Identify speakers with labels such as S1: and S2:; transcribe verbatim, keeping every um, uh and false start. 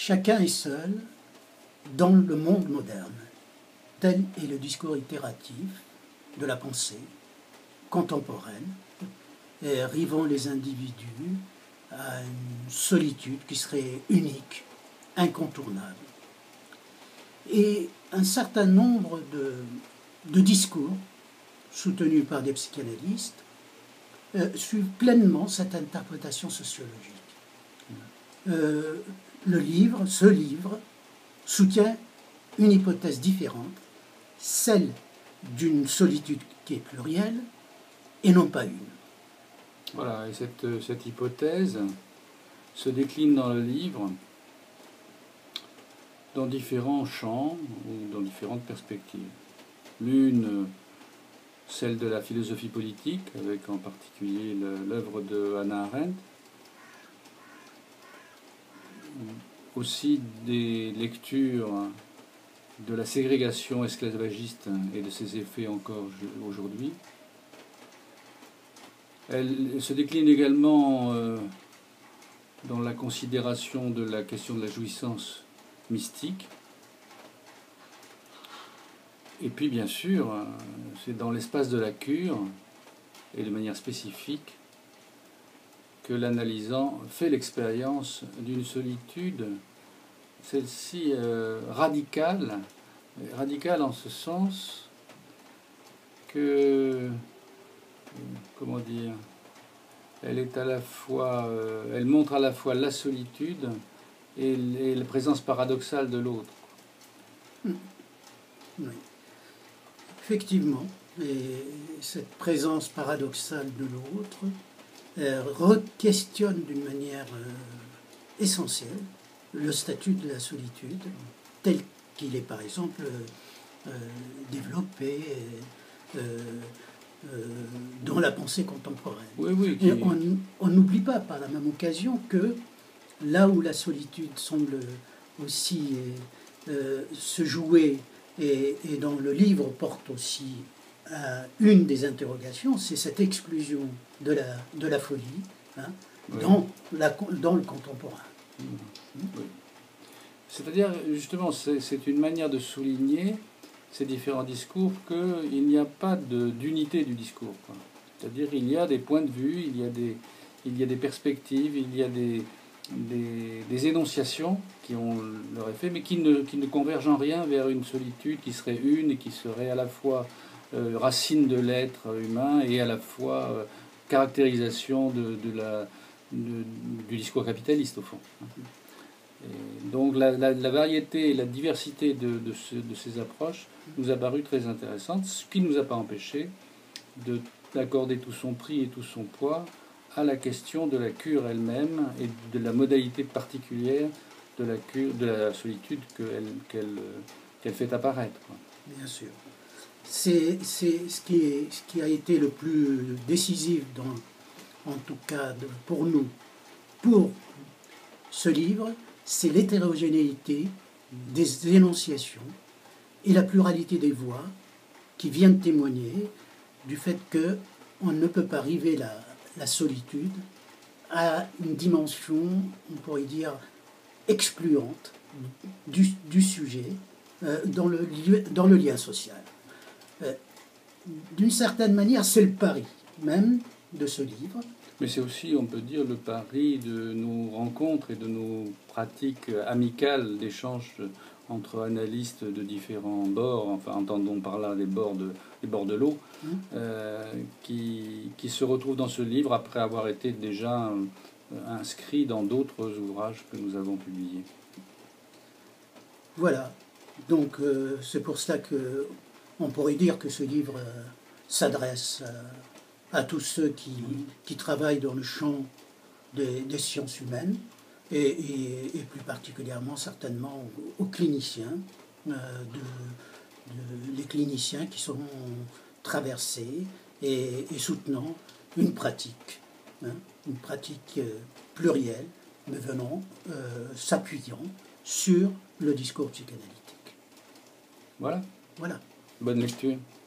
S1: Chacun est seul dans le monde moderne. Tel est le discours itératif de la pensée contemporaine, et rivant les individus à une solitude qui serait unique, incontournable. Et un certain nombre de, de discours, soutenus par des psychanalystes, euh, suivent pleinement cette interprétation sociologique. Euh, le livre, ce livre, soutient une hypothèse différente, celle d'une solitude qui est plurielle et non pas une.
S2: Voilà, et cette, cette hypothèse se décline dans le livre dans différents champs ou dans différentes perspectives. L'une, celle de la philosophie politique, avec en particulier l'œuvre de Hannah Arendt, aussi des lectures de la ségrégation esclavagiste et de ses effets encore aujourd'hui. Elle se décline également euh, dans la considération de la question de la jouissance mystique. Et puis, bien sûr, c'est dans l'espace de la cure, et de manière spécifique, que l'analysant fait l'expérience d'une solitude, celle-ci euh, radicale, radicale en ce sens que, comment dire, elle est à la fois, euh, elle montre à la fois la solitude et, et la présence paradoxale de l'autre.
S1: Oui. Effectivement, et cette présence paradoxale de l'autre euh, re-questionne d'une manière euh, essentielle le statut de la solitude tel qu'il est par exemple euh, développé euh, euh, dans la pensée contemporaine.
S2: Oui, oui, qui...
S1: Et on n'oublie pas par la même occasion que là où la solitude semble aussi euh, se jouer, et, et dont le livre porte aussi euh, une des interrogations, c'est cette exclusion de la, de la folie hein, oui. dans, la, dans le contemporain.
S2: Mmh. Oui. C'est-à-dire, justement, c'est une manière de souligner ces différents discours qu'il n'y a pas d'unité du discours. C'est-à-dire il y a des points de vue, il y a des, il y a des perspectives, il y a des, des, des énonciations qui ont leur effet, mais qui ne, qui ne convergent en rien vers une solitude qui serait une et qui serait à la fois euh, racine de l'être humain et à la fois euh, caractérisation de, de la, de, du discours capitaliste, au fond. Et donc la, la, la variété et la diversité de, de, ce, de ces approches nous a paru très intéressante, ce qui ne nous a pas empêché d'accorder tout son prix et tout son poids à la question de la cure elle-même et de la modalité particulière de la cure, de la solitude qu'elle qu'elle, qu'elle fait apparaître. Quoi.
S1: Bien sûr. C'est ce, qui est, ce qui a été le plus décisif, dans, en tout cas de, pour nous, pour ce livre, c'est l'hétérogénéité des énonciations et la pluralité des voix qui viennent témoigner du fait qu'on ne peut pas arriver la, la solitude à une dimension, on pourrait dire, excluante du, du sujet euh, dans, le, dans le lien social. Euh, D'une certaine manière, c'est le pari même de ce livre.
S2: Mais c'est aussi, on peut dire, le pari de nos rencontres et de nos pratiques amicales d'échange entre analystes de différents bords, enfin entendons par là les bords de, les bords de l'eau, mmh. euh, qui, qui se retrouvent dans ce livre après avoir été déjà euh, inscrits dans d'autres ouvrages que nous avons publiés.
S1: Voilà, donc euh, c'est pour cela que on pourrait dire que ce livre euh, s'adresse à, à tous ceux qui, qui travaillent dans le champ des, des sciences humaines, et, et, et plus particulièrement certainement aux, aux cliniciens, euh, de, de, les cliniciens qui sont traversés et, et soutenant une pratique, hein, une pratique euh, plurielle, mais venant, euh, s'appuyant sur le discours psychanalytique.
S2: Voilà.
S1: Voilà.
S2: Bonne lecture.